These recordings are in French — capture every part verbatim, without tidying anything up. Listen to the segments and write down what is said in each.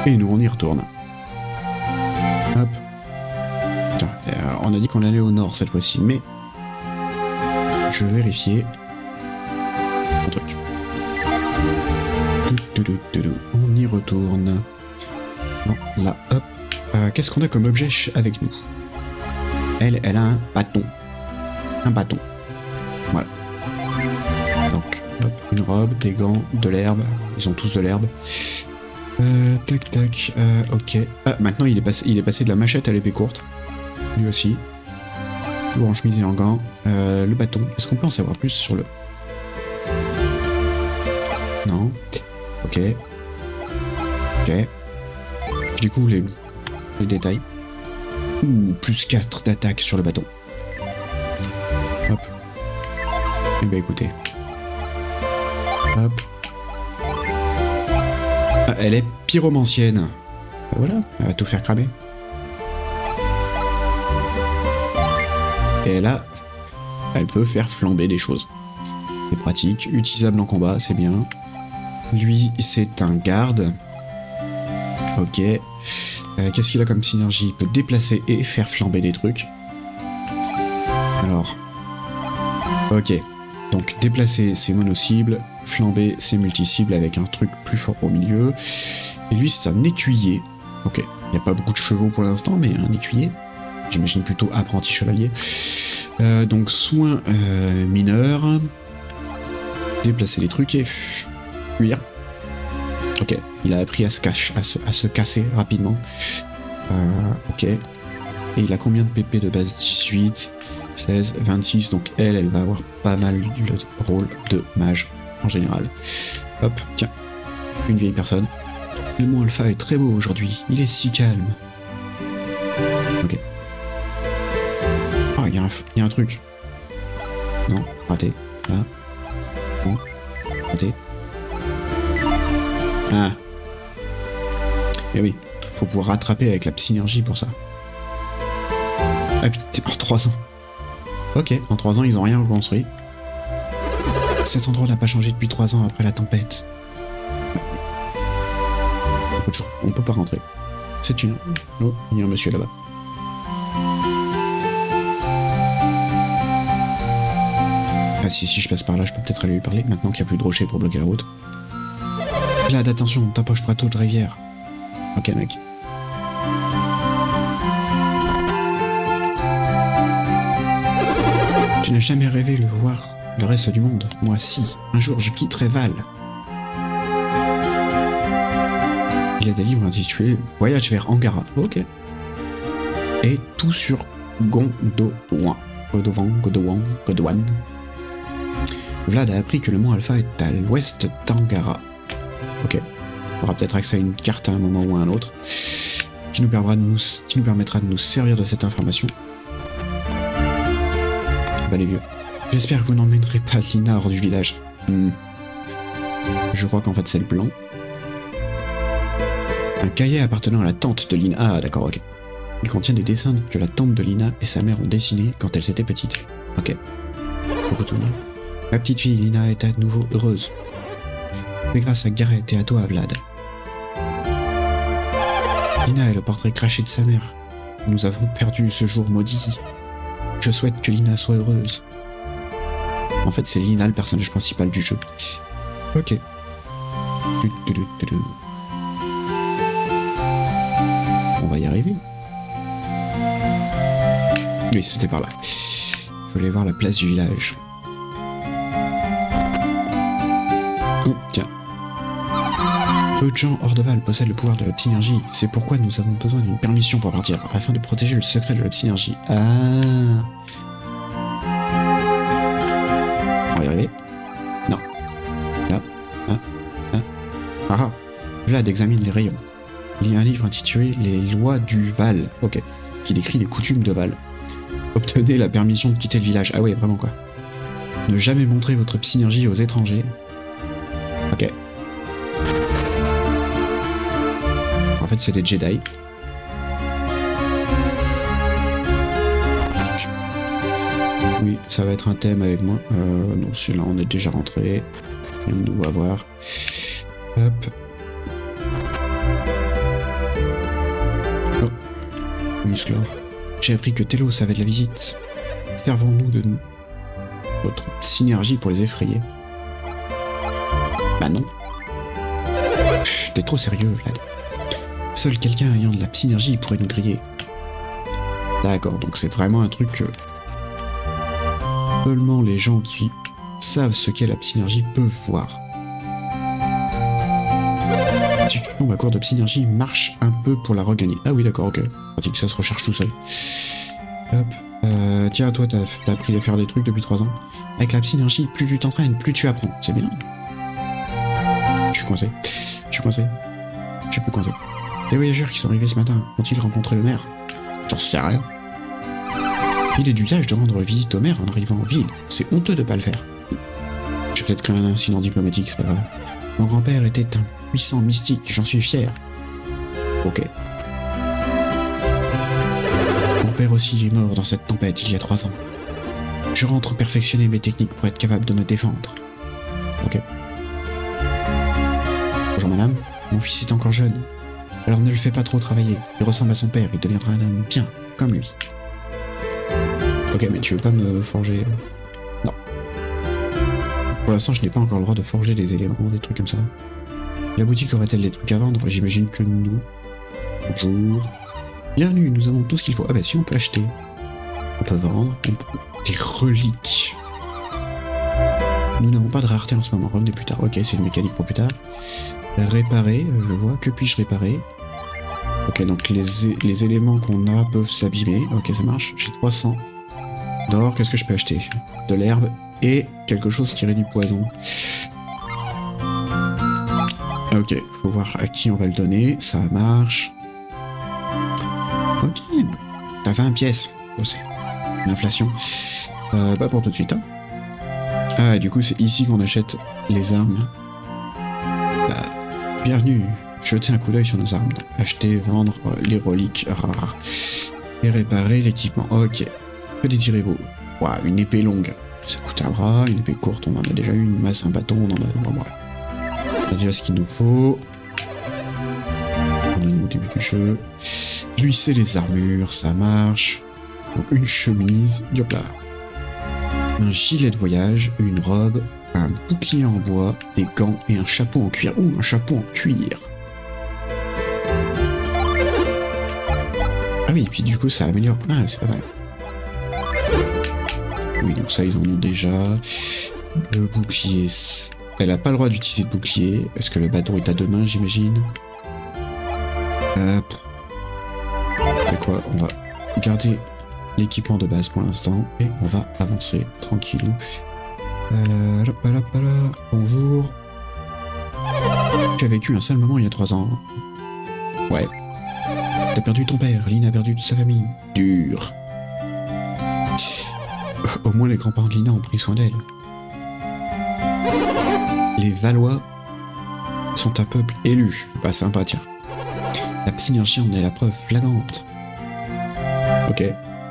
Et nous, on y retourne. Hop. Putain, alors, on a dit qu'on allait au nord cette fois-ci, mais... Je vais vérifier... un truc. On y retourne. Non, là, hop. Euh, Qu'est-ce qu'on a comme objet avec nous? Elle, elle a un bâton. Un bâton. Voilà. Donc, hop, une robe, des gants, de l'herbe. Ils ont tous de l'herbe. Euh, tac, tac. Euh, ok. Ah, maintenant, il est, passé, il est passé de la machette à l'épée courte. Lui aussi. Toujours en chemise et en gants. Euh, le bâton. Est-ce qu'on peut en savoir plus sur le... Non. Ok. Ok. Je découvre les, les détails. Ouh, plus quatre d'attaque sur le bâton. Hop. Eh ben écoutez. Hop. Ah, elle est pyromancienne. Voilà, elle va tout faire cramer. Et là, elle peut faire flamber des choses. C'est pratique, utilisable en combat, c'est bien. Lui, c'est un garde. Ok. Euh, Qu'est-ce qu'il a comme synergie? Il peut déplacer et faire flamber des trucs. Alors. Ok. Donc déplacer, c'est mono-cible. Flamber, c'est multi-cible avec un truc plus fort au milieu. Et lui, c'est un écuyer. Ok. Il n'y a pas beaucoup de chevaux pour l'instant, mais un écuyer. J'imagine plutôt apprenti chevalier. Euh, donc soin euh, mineur. Déplacer les trucs et fuir. Ok, il a appris à se, cache, à se, à se casser rapidement. Euh, ok. Et il a combien de P P de base? Dix-huit, seize, vingt-six. Donc elle, elle va avoir pas mal le rôle de mage en général. Hop, tiens. Une vieille personne. Le mont Alpha est très beau aujourd'hui. Il est si calme. Ok. Ah, il y, y a un truc. Non, raté. Là. Non, raté. Ah. Et oui, faut pouvoir rattraper avec la synergie pour ça. Ah putain, en trois ans. Ok, en trois ans, ils ont rien reconstruit. Cet endroit n'a pas changé depuis trois ans après la tempête. On peut pas rentrer. C'est une... Oh, il y a un monsieur là-bas. Ah si, si je passe par là, je peux peut-être aller lui parler, maintenant qu'il n'y a plus de rocher pour bloquer la route. Vlad, attention, t'approches pas trop de rivière. Ok, mec. Tu n'as jamais rêvé de voir le reste du monde. Moi, si. Un jour, je quitterai Val. Il y a des livres intitulés Voyage vers Angara. Ok. Et tout sur Gondowan. Gondowan, Gondowan, Gondowan. Vlad a appris que le mont Alpha est à l'ouest d'Angara. Ok. On aura peut-être accès à une carte à un moment ou à un autre. Qui nous permettra de nous, qui nous, permettra de nous servir de cette information. Bah les vieux. J'espère que vous n'emmènerez pas Lina hors du village. Hmm. Je crois qu'en fait c'est le plan. Un cahier appartenant à la tante de Lina. Ah d'accord, ok. Il contient des dessins que la tante de Lina et sa mère ont dessinés quand elles étaient petites. Ok. Faut retourner. Ma petite fille Lina est à nouveau heureuse. Mais grâce à Gareth et à toi, Vlad. Lina est le portrait craché de sa mère. Nous avons perdu ce jour maudit. Je souhaite que Lina soit heureuse. En fait, c'est Lina le personnage principal du jeu. Ok. On va y arriver. Oui, c'était par là. Je voulais voir la place du village. Oh, tiens. Peu de gens hors de Val possèdent le pouvoir de la synergie. C'est pourquoi nous avons besoin d'une permission pour partir, afin de protéger le secret de la synergie. Ah. On va y arriver. Non. Là. Ah. Ah. Ah. Ah. Vlad examine les rayons. Il y a un livre intitulé Les lois du Val. Ok. Qui décrit les coutumes de Val. Obtenez la permission de quitter le village. Ah ouais, vraiment quoi. Ne jamais montrer votre synergie aux étrangers. Ok. En fait, c'est des Jedi. Oui, ça va être un thème avec moi. Euh, non, celui-là, on est déjà rentré. Et on doit voir. Hop. Musclor. J'ai appris que Telos avait de la visite. Servons-nous de notre synergie pour les effrayer. Bah non. Pff, t'es trop sérieux, Vlad. Seul quelqu'un ayant de la synergie pourrait nous griller. D'accord, donc c'est vraiment un truc que seulement les gens qui savent ce qu'est la synergie peuvent voir. Si tu tombes à court de synergie, marche un peu pour la regagner. Ah oui, d'accord, ok. Pratique, ça se recherche tout seul. Hop. Euh, tiens, toi, t'as as appris à faire des trucs depuis trois ans. Avec la synergie, plus tu t'entraînes, plus tu apprends. C'est bien. Je suis coincé. Je suis coincé. Je suis plus coincé. Les voyageurs qui sont arrivés ce matin, ont-ils rencontré le maire? J'en sais rien. Il est d'usage de rendre visite au maire en arrivant en ville. C'est honteux de pas le faire. J'ai peut-être créé un incident diplomatique, c'est pas grave. Mon grand-père était un puissant mystique, j'en suis fier. Ok. Mon père aussi est mort dans cette tempête il y a trois ans. Je rentre perfectionner mes techniques pour être capable de me défendre. Ok. Bonjour madame, mon fils est encore jeune. Alors ne le fais pas trop travailler. Il ressemble à son père, il deviendra un homme bien, comme lui. Ok, mais tu veux pas me forger... Non. Pour l'instant, je n'ai pas encore le droit de forger des éléments, des trucs comme ça. La boutique aurait-elle des trucs à vendre? J'imagine que nous. Bonjour. Bienvenue, nous avons tout ce qu'il faut. Ah bah si, on peut acheter. On peut vendre. On peut... Des reliques. Nous n'avons pas de rareté en ce moment. Revenez plus tard. Ok, c'est une mécanique pour plus tard. Réparer, je vois. Que puis-je réparer? Ok, donc les, é les éléments qu'on a peuvent s'abîmer. Ok, ça marche. J'ai trois cents d'or. Qu'est-ce que je peux acheter? De l'herbe et quelque chose qui réduit poison. Ok, faut voir à qui on va le donner. Ça marche. Ok. T'as vingt pièces. Oh, c'est l'inflation. Euh, pas pour tout de suite. Hein. Ah, du coup, c'est ici qu'on achète les armes. Bah, bienvenue. Jetez un coup d'œil sur nos armes. Acheter, vendre euh, les reliques rares. Et réparer l'équipement. Ok. Que désirez-vous? Waouh, une épée longue. Ça coûte un bras. Une épée courte, on en a déjà eu. Une masse, un bâton, on en a... Bon, bref. On a déjà ce qu'il nous faut. On en est au début du jeu. Lisser les armures, ça marche. Donc une chemise. Hop là. Un gilet de voyage, une robe, un bouclier en bois, des gants et un chapeau en cuir. Ouh, un chapeau en cuir. Ah oui, et puis du coup ça améliore. Ah, c'est pas mal. Oui, donc ça ils en ont déjà. Le bouclier. Elle a pas le droit d'utiliser de bouclier, parce que le bâton est à deux mains, j'imagine. Hop. C'est quoi? On va garder l'équipement de base pour l'instant, et on va avancer tranquillou. Euh, là, là, là, là. Bonjour. Tu as vécu un sale moment il y a trois ans. Ouais. T'as perdu ton père, Lina a perdu toute sa famille. Dur. Au moins les grands-parents de Lina ont pris soin d'elle. Les Valois sont un peuple élu. Pas sympa, tiens. La synergie en est la preuve flagrante. Ok.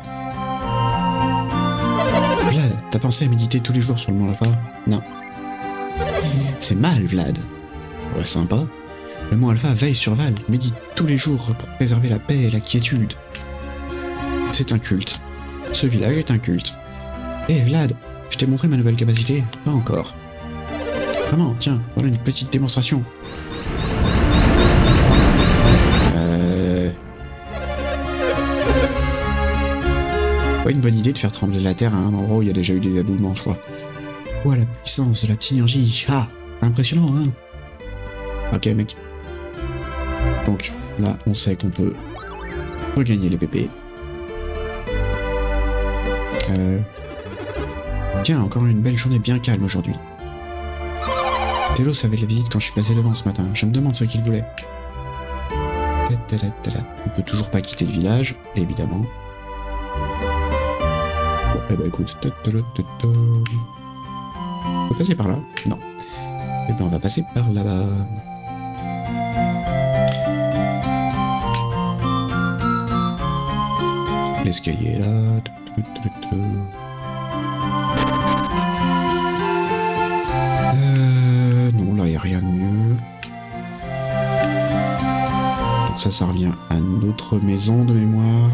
Vlad, t'as pensé à méditer tous les jours sur le mont Alpha? Non. C'est mal, Vlad. Ouais, sympa. Le mont Alpha veille sur Val, médite tous les jours pour préserver la paix et la quiétude. C'est un culte. Ce village est un culte. Hé hey, Vlad, je t'ai montré ma nouvelle capacité? Pas encore. Vraiment, tiens, voilà une petite démonstration. Euh... Pas une bonne idée de faire trembler la terre à un endroit où il y a déjà eu des aboulements, je crois. Oh, la puissance de la synergie. Ah, impressionnant, hein. Ok, mec. Donc, là, on sait qu'on peut regagner les P P. Euh... Tiens, encore une belle journée bien calme aujourd'hui. Telos avait la visite quand je suis passé devant ce matin. Je me demande ce qu'il voulait. On peut toujours pas quitter le village, évidemment. Bon, eh ben écoute. On peut passer par là? Non. Eh ben on va passer par là-bas. L'escalier est là. Euh, non, là, il n'y a rien de mieux. Donc Ça, ça revient à notre maison de mémoire.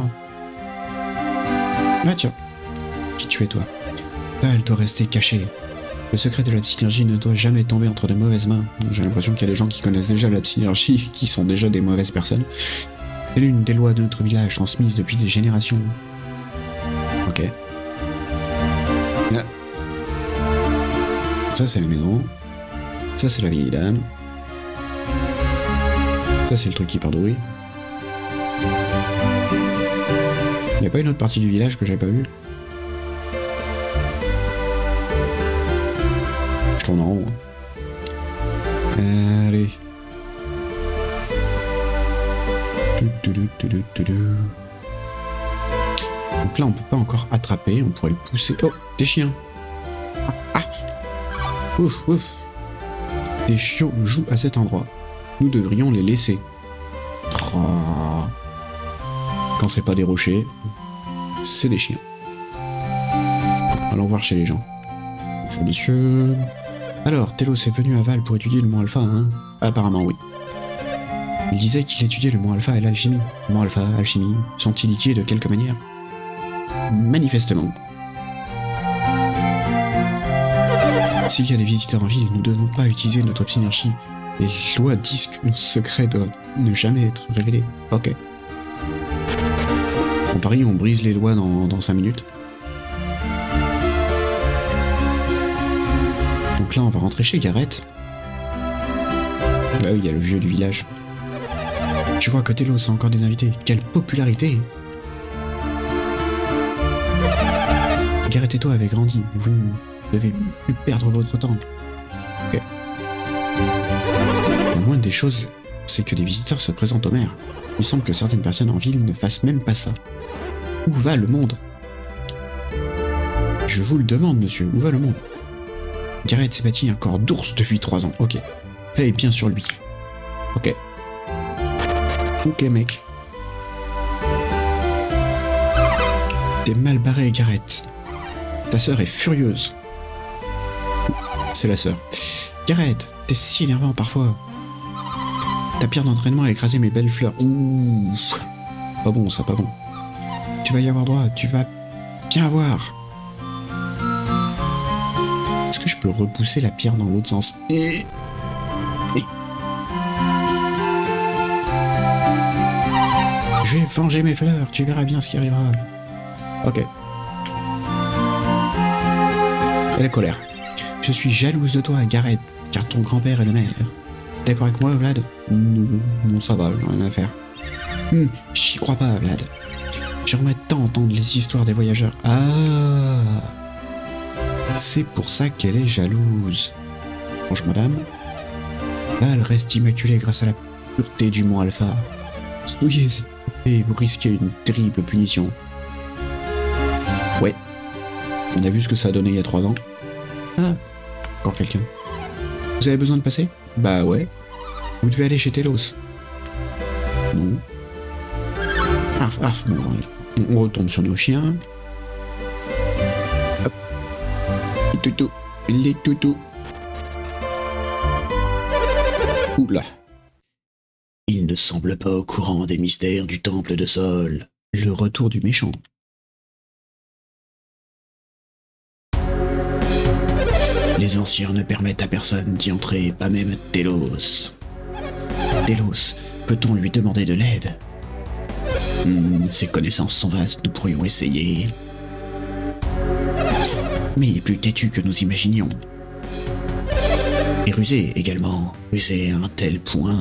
Ah tiens, qui tu es toi? Val doit rester caché. Le secret de la synergie ne doit jamais tomber entre de mauvaises mains. J'ai l'impression qu'il y a des gens qui connaissent déjà la synergie, qui sont déjà des mauvaises personnes. C'est l'une des lois de notre village, transmises depuis des générations. Ok. Ah. Ça, c'est les maisons. Ça, c'est la vieille dame. Ça, c'est le truc qui pardouille. Il n'y a pas une autre partie du village que j'avais pas vue? Je tourne en rond. Allez. Donc là, on peut pas encore attraper. On pourrait le pousser. Oh, des chiens. Ah. Ouf, ouf. Des chiots jouent à cet endroit. Nous devrions les laisser. Oh. Quand c'est pas des rochers, c'est des chiens. Allons voir chez les gens. Bonjour monsieur. Alors, Telos est venu à Val pour étudier le mont alpha, hein? Apparemment oui. Il disait qu'il étudiait le mont alpha et l'alchimie. Mont alpha, alchimie, sont-ils liés de quelque manière? Manifestement. S'il y a des visiteurs en ville, nous ne devons pas utiliser notre synergie. Les lois disent que nos secrets doivent ne jamais être révélés. Ok. En Paris, on brise les lois dans, dans cinq minutes. Donc là, on va rentrer chez Gareth. Bah oui, il y a le vieux du village. Je crois que Telos a encore des invités. Quelle popularité! Gareth et toi avez grandi. Vous ne devez plus perdre votre temps. Ok. La moindre des choses, c'est que des visiteurs se présentent au maire. Il semble que certaines personnes en ville ne fassent même pas ça. Où va le monde? Je vous le demande, monsieur, où va le monde? Gareth s'est bâti un corps d'ours depuis trois ans. Ok. Veille bien sur lui. Ok. Ok, mec. T'es mal barré, Gareth. Ta sœur est furieuse. C'est la sœur. Gareth, t'es si énervant parfois. Ta pierre d'entraînement a écrasé mes belles fleurs. Ouh. Pas bon, ça, pas bon. Tu vas y avoir droit, tu vas bien voir. Est-ce que je peux repousser la pierre dans l'autre sens? Et... Et... Je vais venger mes fleurs, tu verras bien ce qui arrivera. Ok. Elle est colère. Je suis jalouse de toi, Gareth, car ton grand-père est le maire. D'accord avec moi, Vlad? Non, non, ça va, j'en ai rien à faire. Hum, j'y crois pas, Vlad. J'aimerais tant entendre les histoires des voyageurs. Ah, c'est pour ça qu'elle est jalouse. Bonjour, madame. Val reste immaculée grâce à la pureté du mont Alpha. Souillez cette et vous risquez une terrible punition. Ouais. On a vu ce que ça a donné il y a trois ans. Ah, encore quelqu'un. Vous avez besoin de passer? Bah ouais. Vous devez aller chez Telos. Non. Ah, ah, bon, on retombe sur nos chiens. Hop. Les toutous. Les toutous. Oula. Il ne semble pas au courant des mystères du temple de Sol. Le retour du méchant. Les anciens ne permettent à personne d'y entrer, pas même Telos. Telos, peut-on lui demander de l'aide? hmm, Ses connaissances sont vastes, nous pourrions essayer. Mais il est plus têtu que nous imaginions. Et rusé également, rusé à un tel point.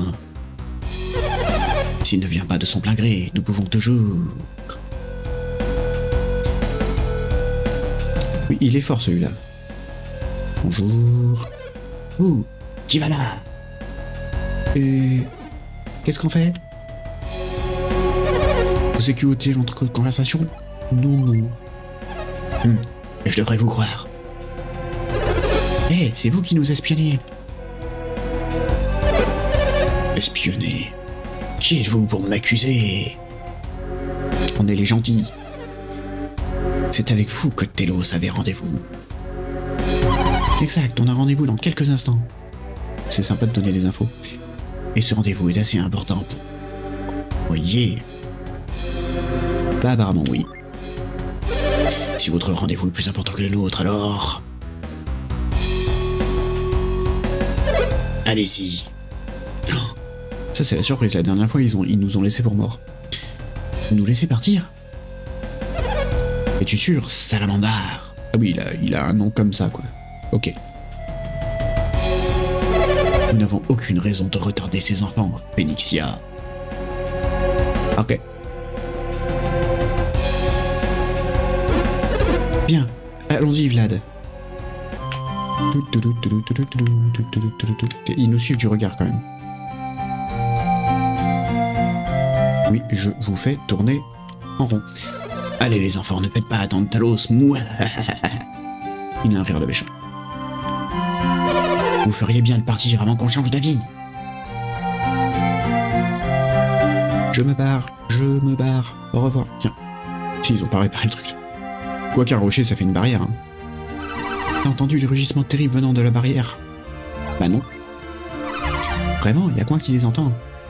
S'il ne vient pas de son plein gré, nous pouvons toujours... Oui, il est fort celui-là. Bonjour. Ouh, qui va là? Et... Qu'est-ce qu'on fait? Vous écoutez notre conversation? Non, non. Hum, je devrais vous croire. Eh, hey, c'est vous qui nous espionnez. Espionner? Qui êtes-vous pour m'accuser? On est les gentils. C'est avec vous que Telos avait rendez-vous. Exact, on a rendez-vous dans quelques instants. C'est sympa de donner des infos. Et ce rendez-vous est assez important pour... Voyez. Bah apparemment oui. Si votre rendez-vous est plus important que le nôtre, alors... Allez-y. Oh, ça c'est la surprise, la dernière fois ils, ont, ils nous ont laissé pour morts. Vous nous laissez partir? Es-tu sûr, Salamandar? Ah oui, il a, il a un nom comme ça, quoi. Ok. Nous n'avons aucune raison de retarder ces enfants, Phénixia. Ok. Bien, allons-y, Vlad. Ils nous suivent du regard, quand même. Oui, je vous fais tourner en rond. Allez les enfants, ne faites pas attendre Talos, mouah. Il a un rire de méchant. Vous feriez bien de partir avant qu'on change d'avis. Je me barre, je me barre. Au revoir. Tiens, si ils ont pas réparé le truc. Quoi qu'un rocher, ça fait une barrière. Hein. T'as entendu les rugissements terribles venant de la barrière? Bah non. Vraiment, y a quoi qui les entend?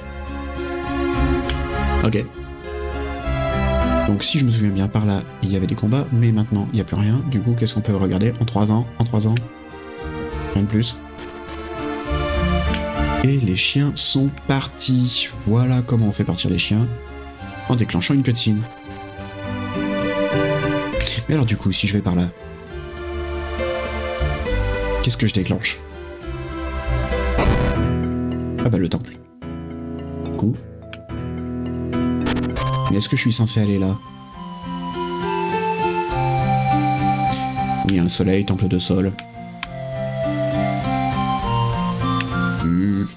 Ok. Donc si je me souviens bien, par là, il y avait des combats, mais maintenant, il n'y a plus rien. Du coup, qu'est-ce qu'on peut regarder en trois ans? En trois ans? Rien de plus. Et les chiens sont partis. Voilà comment on fait partir les chiens. En déclenchant une cutscene. Mais alors du coup, si je vais par là, qu'est-ce que je déclenche? Ah bah le temple. Coup. Mais est-ce que je suis censé aller là? Oui, un soleil, temple de sol. Hmm.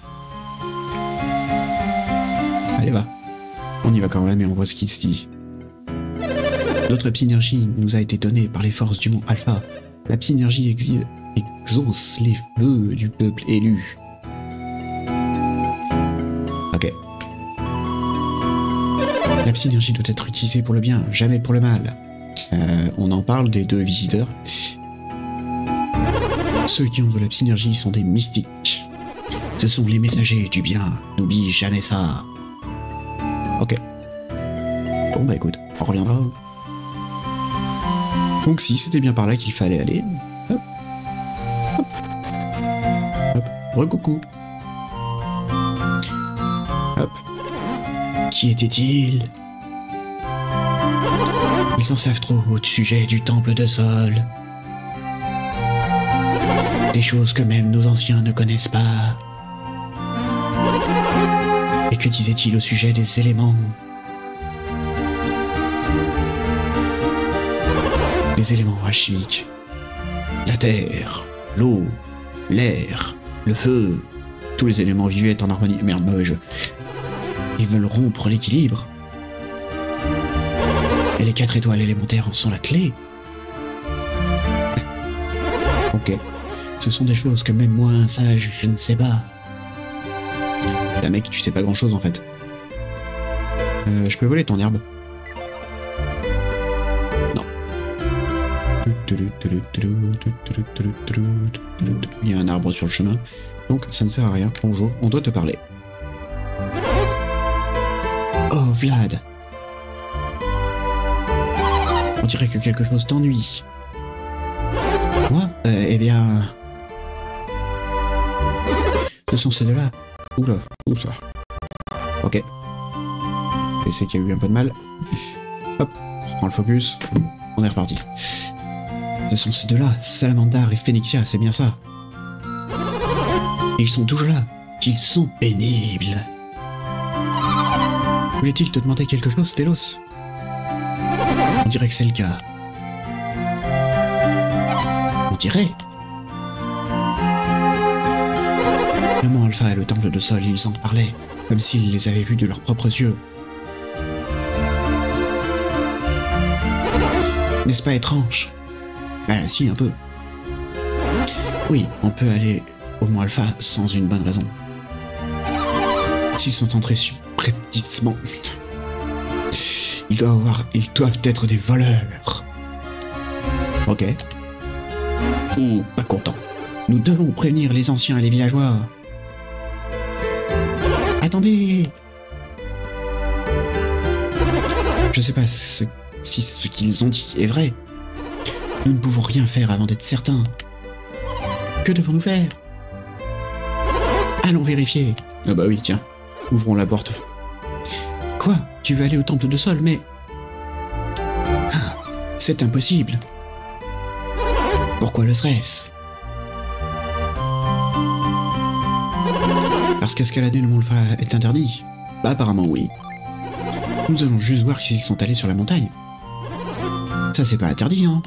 Allez, va. On y va quand même et on voit ce qui se dit. Notre psynergie nous a été donnée par les forces du mont Alpha. La psynergie exi- exauce les vœux du peuple élu. Ok. La psynergie doit être utilisée pour le bien, jamais pour le mal. Euh, on en parle des deux visiteurs. Ceux qui ont de la psynergie sont des mystiques. Ce sont les messagers du bien. N'oublie jamais ça. Ok. Bon bah écoute, on reviendra. Donc si, c'était bien par là qu'il fallait aller. Hop. Hop. Hop. Recoucou. Hop. Qui était-il? Ils en savent trop au sujet du temple de sol. Des choses que même nos anciens ne connaissent pas. Et que disait-il au sujet des éléments? Les éléments alchimiques. La terre, l'eau, l'air, le feu. Tous les éléments vivaient en harmonie. Merde, mauvais jeu. Ils veulent rompre l'équilibre. Et les quatre étoiles élémentaires en sont la clé. Ok. Ce sont des choses que même moi, un sage, je ne sais pas. Putain mec, tu sais pas grand chose en fait. Euh, je peux voler ton herbe? Non. Il y a un arbre sur le chemin. Donc ça ne sert à rien. Bonjour, on doit te parler. Oh, Vlad. On dirait que quelque chose t'ennuie. Moi euh, Eh bien... Ce sont ces deux-là. Oula, où ça? Ok. Je sais qu'il y a eu un peu de mal. Hop, on reprend le focus. On est reparti. Ce sont ces deux-là, Salamandar et Phénixia, c'est bien ça. Et ils sont toujours là. Qu'ils sont pénibles. Voulait-il te demander quelque chose, Télos? On dirait que c'est le cas. On dirait. Le mont Alpha et le temple de sol, ils en parlaient, comme s'ils les avaient vus de leurs propres yeux. N'est-ce pas étrange? Ben si, un peu. Oui, on peut aller au mont Alpha sans une bonne raison. S'ils sont entrés subrepticement, ils doivent avoir, ils doivent être des voleurs. Ok. Ou pas content. Nous devons prévenir les anciens et les villageois. Attendez! Je sais pas ce, si ce qu'ils ont dit est vrai. Nous ne pouvons rien faire avant d'être certains. Que devons-nous faire? Allons vérifier. Ah bah oui, tiens. Ouvrons la porte. Quoi? Tu veux aller au temple de Sol, mais... Ah, c'est impossible. Pourquoi le serait-ce? Parce qu'escalader le mont Alpha est interdit. Bah apparemment oui. Nous allons juste voir s'ils sont allés sur la montagne. Ça c'est pas interdit, non?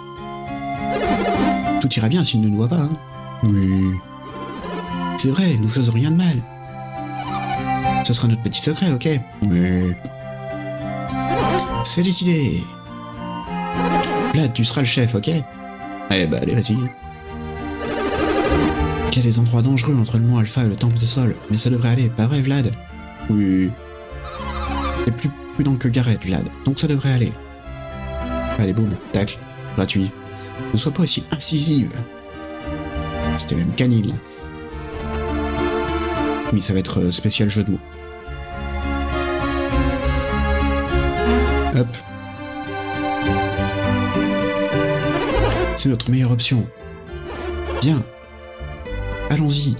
Tout ira bien s'ils ne nous voient pas, hein? Oui. C'est vrai, nous faisons rien de mal. Ce sera notre petit secret, ok? Oui. C'est décidé. Vlad, tu seras le chef, ok? Eh bah allez, vas-y. Il y a des endroits dangereux entre le mont Alpha et le temple de Sol, mais ça devrait aller, pas vrai, Vlad? Oui. C'est plus prudent que Gareth, Vlad, donc ça devrait aller. Allez, boum, tacle, gratuit. Ne sois pas aussi incisive. C'était même canine. Oui, ça va être spécial jeu de mots. Hop. C'est notre meilleure option. Bien. Allons-y.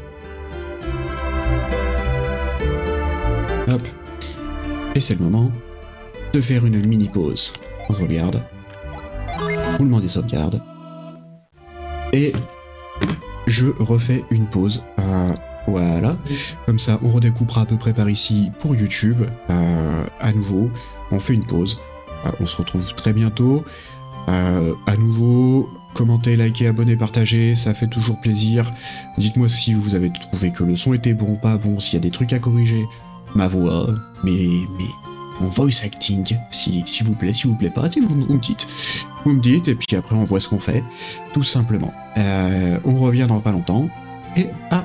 Hop. Et c'est le moment de faire une mini-pause. On sauvegarde. Roulement des sauvegardes. Et je refais une pause. Euh, voilà. Comme ça, on redécoupera à peu près par ici pour YouTube. Euh, à nouveau, on fait une pause. Euh, on se retrouve très bientôt. Euh, à nouveau, commentez, likez, abonnez, partagez, ça fait toujours plaisir. Dites-moi si vous avez trouvé que le son était bon, pas bon, s'il y a des trucs à corriger. Ma voix, mais, mais mon voice acting, si, s'il vous plaît, s'il vous plaît pas, vous, vous me dites. Vous me dites, et puis après on voit ce qu'on fait, tout simplement. Euh, on revient dans pas longtemps, et à